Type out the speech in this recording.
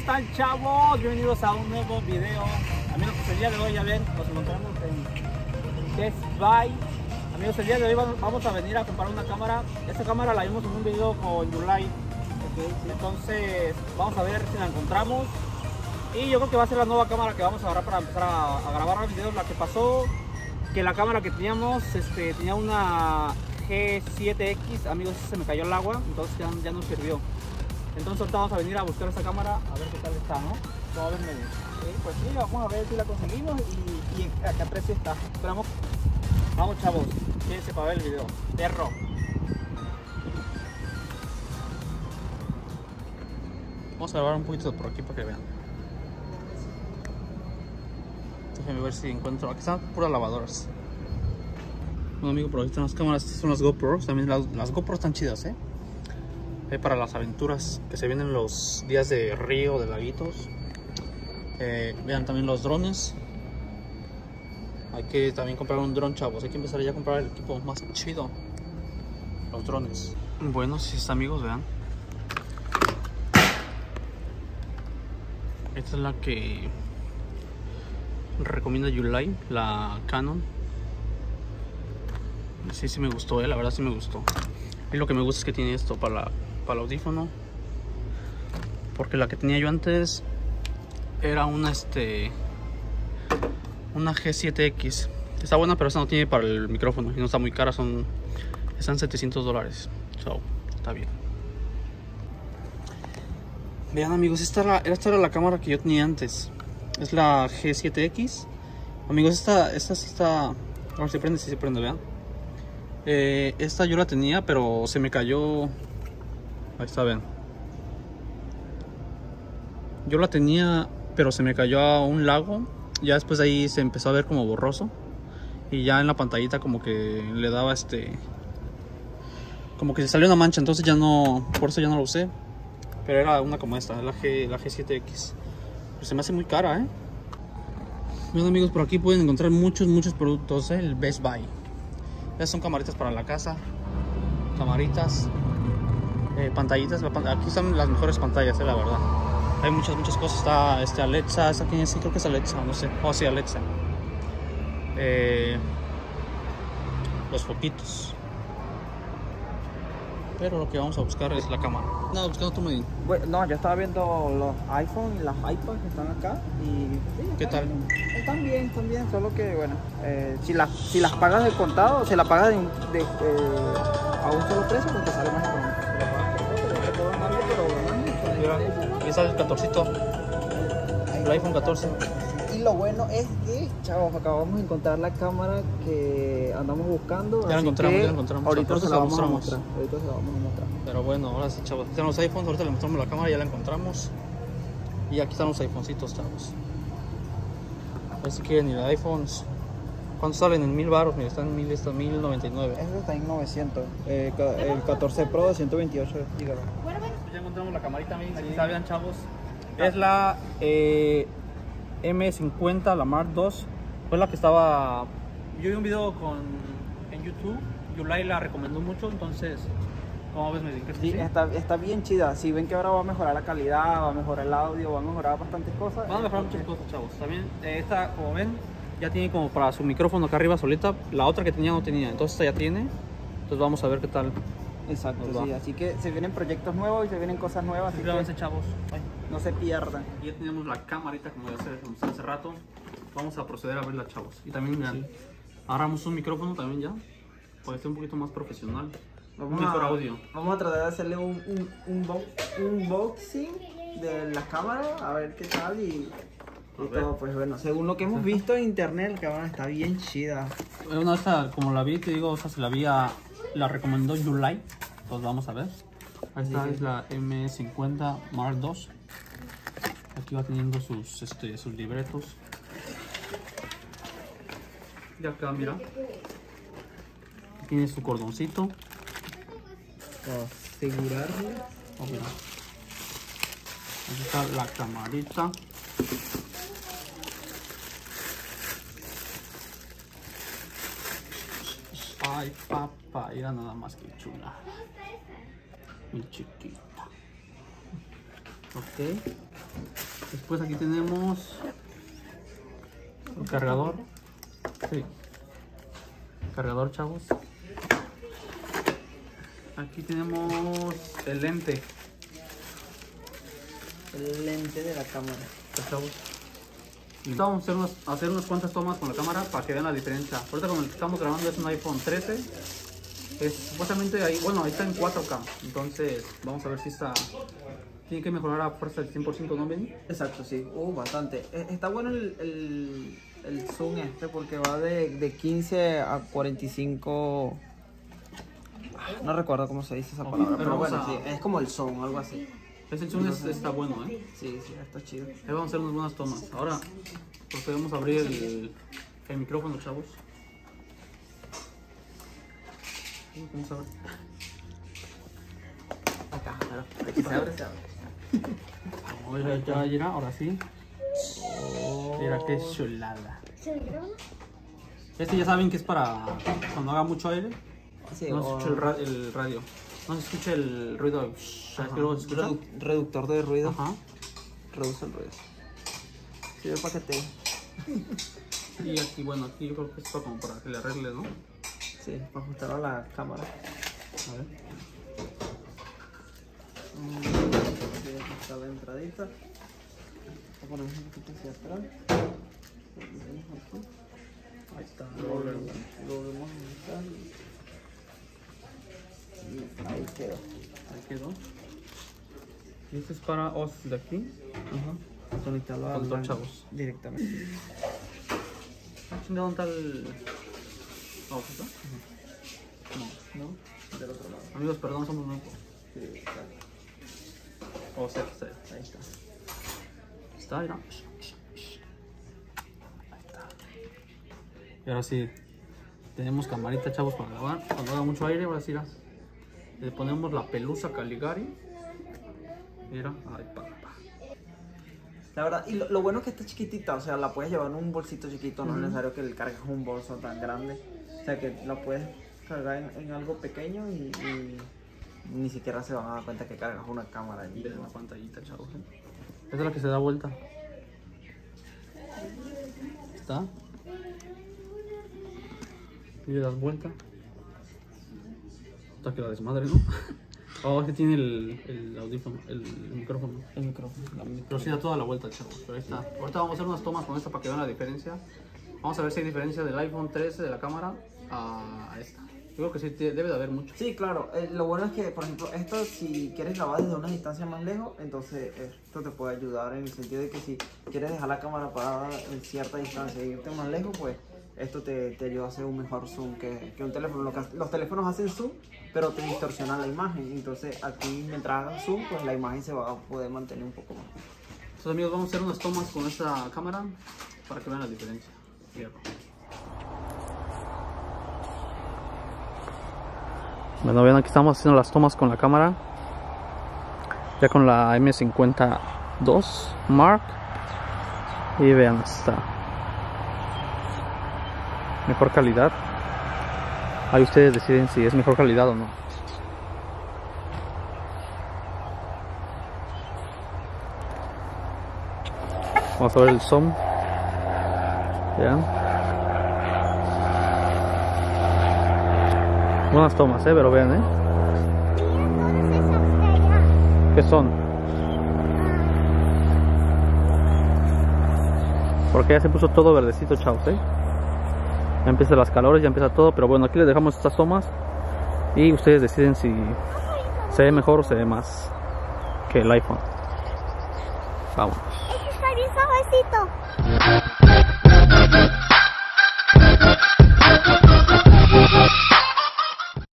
están, chavos? Bienvenidos a un nuevo video. Amigos, pues el día de hoy ya ven, nos encontramos en Best Buy. Amigos, el día de hoy vamos a venir a comprar una cámara. Esta cámara la vimos en un video con Yulai. Entonces vamos a ver si la encontramos. Y yo creo que va a ser la nueva cámara que vamos a agarrar para empezar a grabar los videos. La que pasó, que la cámara que teníamos tenía una G7X. Amigos, se me cayó el agua, entonces ya no sirvió. Entonces ahorita vamos a venir a buscar esa cámara a ver qué tal está, ¿no? Vamos a ver medio. Pues sí, vamos a ver si la conseguimos y a qué precio está. Esperamos. Vamos, chavos, quédense para ver el video. Perro. Vamos a grabar un poquito por aquí para que vean. Déjenme ver si encuentro. Aquí están puras lavadoras. Bueno, amigo, por aquí están las cámaras. Estas son las GoPros. También las GoPros están chidas, ¿eh? Para las aventuras que se vienen los días de río, de laguitos. Vean también los drones. Hay que también comprar un dron, chavos. Hay que empezar ya a comprar el equipo más chido. Los drones. Bueno, si está, amigos, vean. Esta es la que recomienda Yulai, la Canon. Sí me gustó, la verdad sí me gustó. Y lo que me gusta es que tiene esto para el audífono, porque la que tenía yo antes era una G7X. Está buena, pero esta no tiene para el micrófono y no está muy cara, están $700. So, está bien. Vean, amigos, esta era la cámara que yo tenía antes. Es la G7X. Amigos, esta sí está. A ver si prende, si se prende, vean. Esta yo la tenía, pero se me cayó. Ahí está, ven. Yo la tenía, pero se me cayó a un lago. Ya después de ahí se empezó a ver como borroso. Y ya en la pantallita como que le daba como que se salió una mancha. Entonces ya no, por eso ya no lo usé. Pero era una como esta, la G7X. Pero se me hace muy cara, ¿eh? Bueno, amigos, por aquí pueden encontrar muchos productos, el Best Buy. Estas son camaritas para la casa. Camaritas. Pantallitas, aquí están las mejores pantallas, la verdad. Hay muchas cosas. Está Alexa, esta quién es, sí, creo que es Alexa, no sé. Oh, sí, Alexa. Los foquitos. Pero lo que vamos a buscar es la cámara. Nada, buscando tu medida. Bueno, no, yo estaba viendo los iPhone y las iPads que están acá y sí, ¿qué tal? Están bien, solo que bueno, si las pagas de contado, si las pagas a un solo precio, pues te sale más económico. Aquí sale el 14, el iPhone 14. Y lo bueno es que, chavos, acabamos de encontrar la cámara que andamos buscando. Ya la encontramos. Ahorita se la vamos a mostramos. mostrar. Pero bueno, ahora sí, chavos. Aquí están los iPhones, ahorita le mostramos la cámara, ya la encontramos. Y aquí están los iPhonecitos, chavos. A ver si quieren ir a iPhones. ¿Cuántos salen? En 1000 baros, mira, están en 1000, está en 1099. Este está en 900. El 14 Pro de 128 GB. Ya encontramos la camarita, miren, aquí salgan, chavos. Es la M50, la Mark II. Fue la que estaba. Yo vi un video en YouTube. Yulai la recomendó mucho, entonces, ¿cómo ves? Me dicen que sí, está bien chida. Si ven que ahora va a mejorar la calidad, va a mejorar el audio, va a mejorar bastantes cosas. Van a mejorar muchas cosas, chavos. También esta, como ven, ya tiene como para su micrófono acá arriba solita. La otra que tenía no tenía, entonces esta ya tiene. Entonces vamos a ver qué tal. Exacto, sí. Así que se vienen proyectos nuevos y se vienen cosas nuevas. Así que chavos. Ay. No se pierdan. Y ya tenemos la camarita como ya se mostró hace rato. Vamos a proceder a verla, chavos. Y también ya agarramos un micrófono también ya. Para que esté un poquito más profesional. Mejor audio. Vamos a tratar de hacerle un unboxing de la cámara, a ver qué tal y todo. Pues bueno, según lo que hemos visto en internet, la cámara está bien chida. Una esta, como la vi, te digo, o sea, se la recomendó Yulai. Entonces vamos a ver. Esta es la M50 Mark II. Aquí va teniendo sus libretos. Y acá, mira. Tiene su cordoncito. Para asegurarlo. Oh, mira. Aquí está la camarita. Ay, papá, era nada más que chula. Mi chiquita. Ok. Después aquí tenemos el cargador. Sí. Cargador, chavos. Aquí tenemos el lente. El lente de la cámara. Chavos. Y vamos a hacer unas cuantas tomas con la cámara para que vean la diferencia. Ahorita con el que estamos grabando es un iPhone 13. Supuestamente ahí, bueno, ahí está en 4K. Entonces vamos a ver si está... Tiene que mejorar a fuerza del 100%, ¿no, Benny? Exacto, sí. Bastante. Está bueno el zoom porque va de 15 a 45... No recuerdo cómo se dice esa palabra, pero bueno, sí, es como el zoom, algo así. Ese zoom está bueno, Sí, está chido. Ahí vamos a hacer unas buenas tomas. Ahora procedemos a abrir el micrófono, chavos. Vamos a ver. Acá, aquí se abre, Ya, ahora sí. Mira qué chulada. Este ya saben que es para cuando haga mucho aire. Sí, no se escucha el radio. No se escucha el ruido. ¿Sabes que luego se escucha? Reductor de ruido. Ajá. Reduce el ruido. Sí, el paquete. Y aquí, bueno, aquí yo creo que es como para que le arregle, ¿no? Sí, para ajustar a la cámara. A ver. Aquí está la entradita. La ponemos un poquito hacia atrás. Ahí está. Lo volvemos a ajustar. Y ahí quedó. Ahí quedó. Y este es para os de aquí. Ajá. Conectarlo Con dos chavos. Directamente. ¿Dónde está el...? ¿Vamos a No, del otro lado. Amigos, perdón, somos nuevos. Sí, exacto. O sea, Ahí está. Está, mira. Ahí está. Y ahora sí, tenemos camarita, chavos, para grabar. Cuando haga mucho aire, ahora sí, le ponemos la pelusa Caligari. Mira, ahí, La verdad, y lo bueno es que está chiquitita, o sea, la puedes llevar en un bolsito chiquito, no es necesario que le cargues un bolso tan grande. O sea, que la puedes cargar en algo pequeño y ni siquiera se van a dar cuenta que cargas una cámara allí. Miren la pantallita, chavos. Esta es la que se da vuelta. ¿Está? Y le das vuelta. Hasta que la desmadre, ¿no? Oh, este tiene el audífono, el micrófono. El micrófono. Pero sí da toda la vuelta, chavos. Pero ahí está. Ahorita vamos a hacer unas tomas con esta para que vean la diferencia. Vamos a ver si hay diferencia del iPhone 13 de la cámara a esta. Yo creo que sí debe de haber mucho. Sí, claro. Lo bueno es que, por ejemplo, esto si quieres grabar desde una distancia más lejos, entonces esto te puede ayudar en el sentido de que si quieres dejar la cámara parada en cierta distancia y irte más lejos, pues esto te ayuda a hacer un mejor zoom que un teléfono. Los teléfonos hacen zoom, pero te distorsionan la imagen. Entonces aquí mientras hagas zoom, pues la imagen se va a poder mantener un poco más. Entonces, amigos, vamos a hacer unas tomas con esta cámara para que vean la diferencia. Bueno, vean, aquí estamos haciendo las tomas con la cámara. Ya con la M52 Mark. Y vean, está mejor calidad. Ahí ustedes deciden si es mejor calidad o no. Vamos a ver el zoom. Vean. Buenas tomas, pero vean, ¿qué son? Porque ya se puso todo verdecito, chavos, Ya empiezan las calores, ya empieza todo. Pero bueno, aquí les dejamos estas tomas. Y ustedes deciden si se ve mejor o se ve más que el iPhone. Vamos. Está bien suavecito.